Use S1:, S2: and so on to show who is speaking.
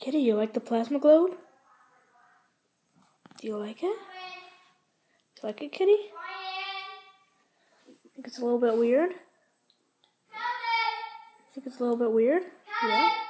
S1: Kitty, you like the plasma globe? Do you like it? Do you like it, Kitty? Think it's a little bit weird? Think it's a little bit weird? Yeah.